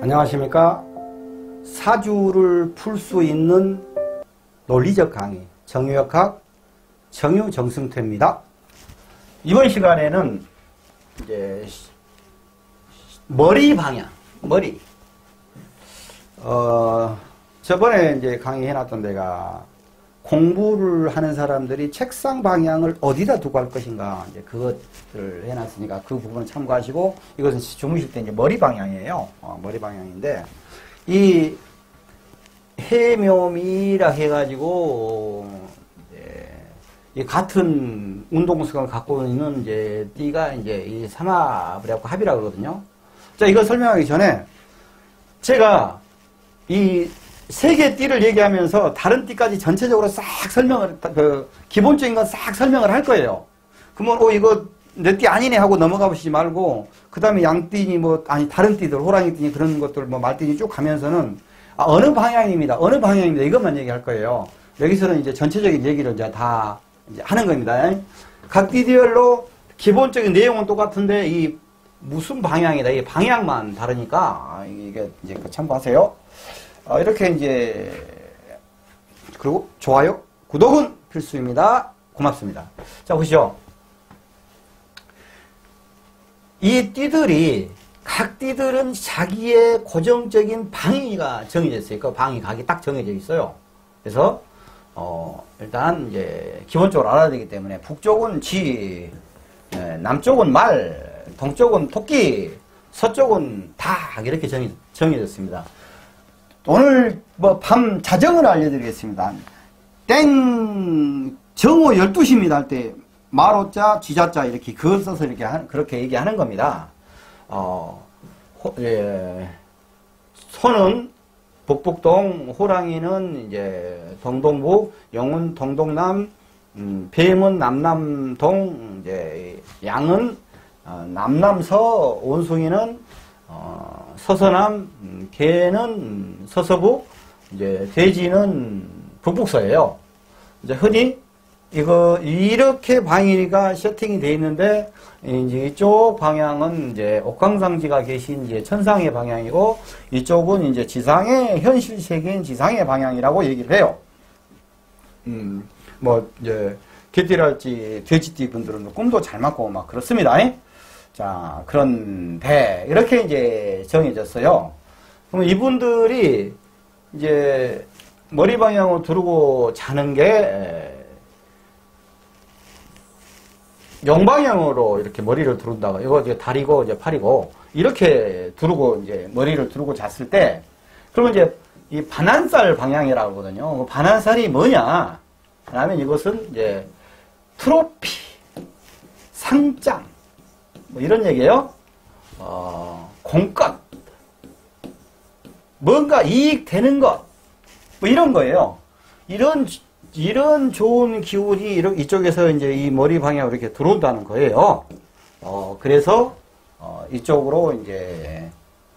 안녕하십니까. 사주를 풀 수 있는 논리적 강의 정유역학 정유정승태입니다. 이번 시간에는 이제 머리 방향, 머리. 저번에 이제 강의해놨던 데가 공부를 하는 사람들이 책상 방향을 어디다 두고 할 것인가, 이제 그것을 해놨으니까 그 부분을 참고하시고, 이것은 주무실 때 이제 머리 방향이에요. 머리 방향인데, 이 해묘미라 해가지고, 이 같은 운동성을 갖고 있는 이제 띠가 이제 이 삼합을 해갖고 합이라 그러거든요. 자, 이거 설명하기 전에 제가 이 세 개 띠를 얘기하면서 다른 띠까지 전체적으로 싹 설명을, 기본적인 건 싹 설명을 할 거예요. 그러면, 이거 내 띠 아니네 하고 넘어가 보시지 말고, 그 다음에 양띠니 다른 띠들, 호랑이띠니 그런 것들, 말띠니 쭉 가면서는, 어느 방향입니다. 어느 방향입니다. 이것만 얘기할 거예요. 여기서는 이제 전체적인 얘기를 이제 다 이제 하는 겁니다. 각 띠별로 기본적인 내용은 똑같은데, 이 무슨 방향이다. 이 방향만 다르니까, 이게 이제 참고하세요. 이렇게 이제, 그리고 좋아요, 구독은 필수입니다. 고맙습니다. 자, 보시죠. 이 띠들이, 각 띠들은 자기의 고정적인 방위가 정해져 있어요. 그 방위 각이 딱 정해져 있어요. 그래서, 일단 이제 기본적으로 알아야 되기 때문에 북쪽은 쥐, 남쪽은 말, 동쪽은 토끼, 서쪽은 닭, 이렇게 정해졌습니다. 오늘 밤 자정을 알려드리겠습니다. 땡 정오 12시입니다 할 때 마로자 쥐자자 이렇게 그걸 써서 이렇게 그렇게 얘기하는 겁니다. 소는 북북동, 호랑이는 이제 동동북, 용은 동동남, 뱀은 남남동, 이제 양은 남남서, 원숭이는 서서남, 개는 서서북, 이제 돼지는 북북서예요. 이제 흔히 이렇게 방위가 세팅이 되어 있는데, 이제 이쪽 방향은 이제 옥황상지가 계신 이제 천상의 방향이고, 이쪽은 이제 지상의 현실 세계인 지상의 방향이라고 얘기를 해요. 이제 개띠랄지 돼지띠 분들은 꿈도 잘 맞고 막 그렇습니다. 자, 그런데, 이렇게 이제 정해졌어요. 그럼 이분들이 이제 머리 방향으로 두르고 자는 게, 영방향으로 이렇게 머리를 두른다고, 이거 이제 다리고 이제 팔이고, 이렇게 두르고 이제 머리를 두르고 잤을 때, 그러면 이제 이 반환살 방향이라고 하거든요. 반환살이 뭐냐? 라면 이것은 이제 트로피, 상장, 이런 얘기예요. 공것, 뭔가 이익되는 것, 이런 거예요. 이런 좋은 기운이 이쪽에서 이제 이 머리 방향으로 이렇게 들어온다는 거예요. 그래서 이쪽으로 이제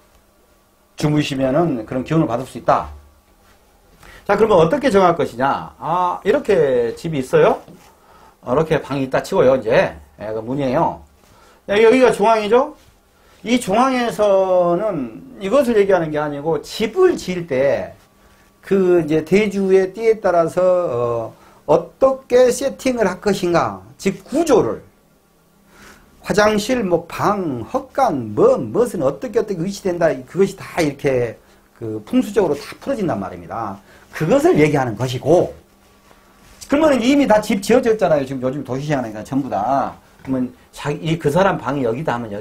주무시면은 그런 기운을 받을 수 있다. 자, 그러면 어떻게 정할 것이냐? 이렇게 집이 있어요. 이렇게 방이 있다 치고요. 이제 그 문이에요. 여기가 중앙이죠? 이 중앙에서는 이것을 얘기하는 게 아니고 집을 지을 때 그 이제 대주의 띠에 따라서 어떻게 세팅을 할 것인가, 즉 구조를 화장실, 방, 헛간, 무엇은 어떻게 위치된다, 그것이 다 이렇게 그 풍수적으로 다 풀어진단 말입니다. 그것을 얘기하는 것이고, 그러면 이미 다 집 지어졌잖아요. 지금 요즘 도시시하니까 전부 다. 그러면 그 사람 방이 여기다 하면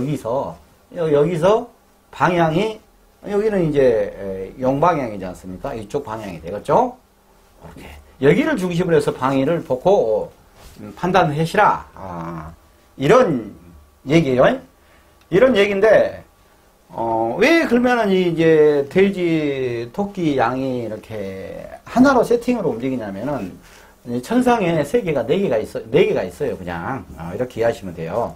여기서 방향이, 여기는 이제 용방향이지 않습니까? 이쪽 방향이 되겠죠? 이렇게. 여기를 중심으로 해서 방위를 보고 판단하시라. 이런 얘기예요. 이런 얘기인데, 왜 그러면은 이제 돼지, 토끼, 양이 이렇게 하나로 세팅으로 움직이냐면은, 천상에 네 개가 있어요, 그냥. 이렇게 이해하시면 돼요.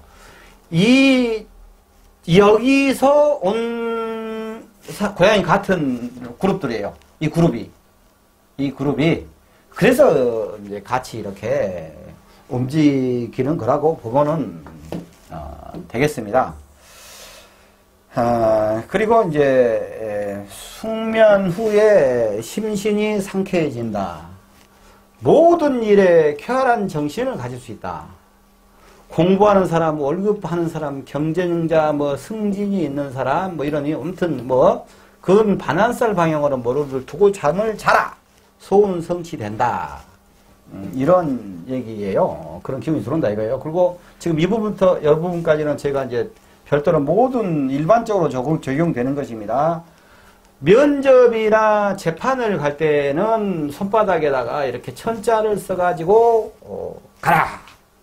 여기서 온, 고양이 같은 그룹들이에요. 이 그룹이. 그래서 이제 같이 이렇게 움직이는 거라고 보면은, 되겠습니다. 그리고 이제 숙면 후에 심신이 상쾌해진다. 모든 일에 쾌활한 정신을 가질 수 있다. 공부하는 사람, 월급하는 사람, 경쟁자, 뭐 승진이 있는 사람, 뭐 이러니 아무튼 뭐 그건 반환살 방향으로 머리를 두고 잠을 자라. 소운 성취된다. 이런 얘기예요. 그런 기분이 들어온다 이거예요. 그리고 지금 이 부분부터 이 부분까지는 제가 이제 별도로 모든 일반적으로 적용되는 것입니다. 면접이나 재판을 갈 때는 손바닥에다가 이렇게 천자를 써가지고 가라.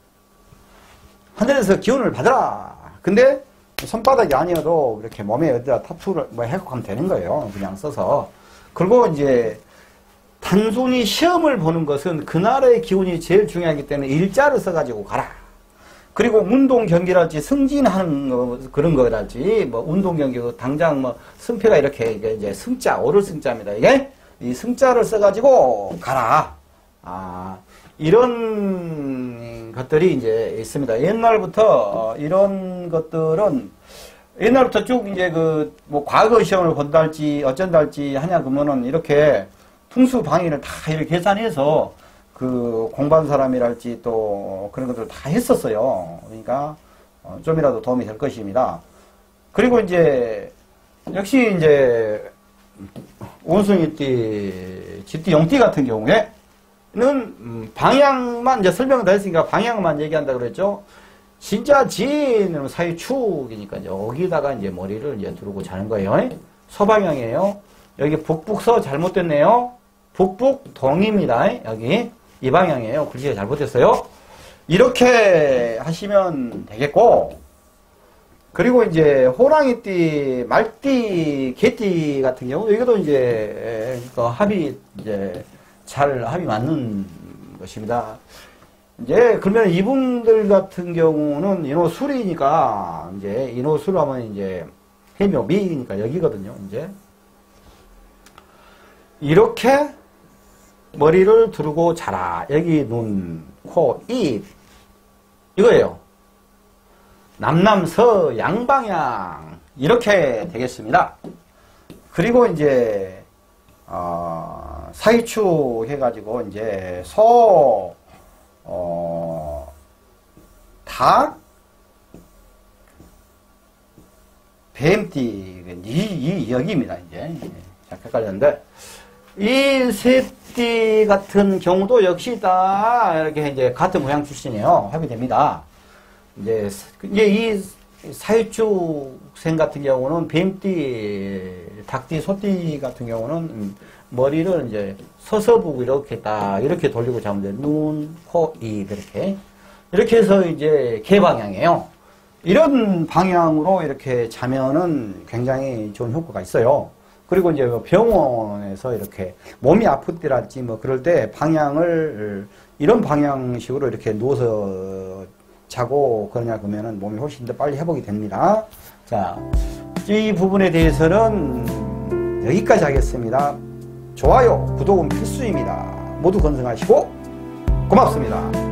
하늘에서 기운을 받아라. 근데 손바닥이 아니어도 이렇게 몸에 어디다 타투를 뭐 해갖고 되는 거예요. 그냥 써서. 그리고 이제 단순히 시험을 보는 것은 그날의 기운이 제일 중요하기 때문에 일자를 써가지고 가라. 그리고 운동 경기랄지 승진하는 거, 그런 거랄지 뭐 운동 경기 당장 뭐 승패가 이렇게 이제 승자 오를 승자입니다. 이게 이 승자를 써가지고 가라. 이런 것들이 이제 있습니다. 옛날부터 이런 것들은 옛날부터 쭉 이제 그 뭐 과거 시험을 본달지 어쩐달지 하냐 그러면은 이렇게 풍수방위를 다 이렇게 계산해서 그 공부한 사람이랄지 또 그런 것들을 다 했었어요. 그러니까 좀이라도 도움이 될 것입니다. 그리고 이제 역시 이제 원숭이띠, 쥐띠, 용띠 같은 경우에는 방향만 이제 설명을 다 했으니까 방향만 얘기한다 그랬죠. 진짜 지는 사유축이니까 이제 여기다가 이제 머리를 이제 두르고 자는 거예요. 서방향이에요. 여기 북북서 잘못됐네요. 북북동입니다. 여기 이 방향이에요. 글씨가 잘못됐어요. 이렇게 하시면 되겠고, 그리고 이제 호랑이띠, 말띠, 개띠 같은 경우 이것도 이제 그 합이 이제 잘 합이 맞는 것입니다. 이제 그러면 이분들 같은 경우는 인호술이니까 이제 인호술 하면 이제 해묘미니까 여기거든요. 이제 이렇게 머리를 두르고 자라. 여기 눈, 코, 입 이거예요. 남남서 양방향 이렇게 되겠습니다. 그리고 이제 사이축 해가지고 이제 소, 닭, 뱀띠 이 여기입니다. 이제 잠깐 헷갈렸는데 이 새띠 같은 경우도 역시 다 이렇게 이제 같은 모양 출신이에요. 합이 됩니다. 이제 이 사유축생 같은 경우는 뱀띠, 닭띠, 소띠 같은 경우는 머리를 이제 서서 보고 이렇게 딱 이렇게 돌리고 자면 돼. 눈, 코, 입 이렇게 해서 이제 개방향이에요. 이런 방향으로 이렇게 자면은 굉장히 좋은 효과가 있어요. 그리고 이제 병원에서 이렇게 몸이 아플 때랄지 뭐 그럴 때 방향을 이런 방향식으로 이렇게 누워서 자고 그러냐 그러면은 몸이 훨씬 더 빨리 회복이 됩니다. 자, 이 부분에 대해서는 여기까지 하겠습니다. 좋아요, 구독은 필수입니다. 모두 건승하시고 고맙습니다.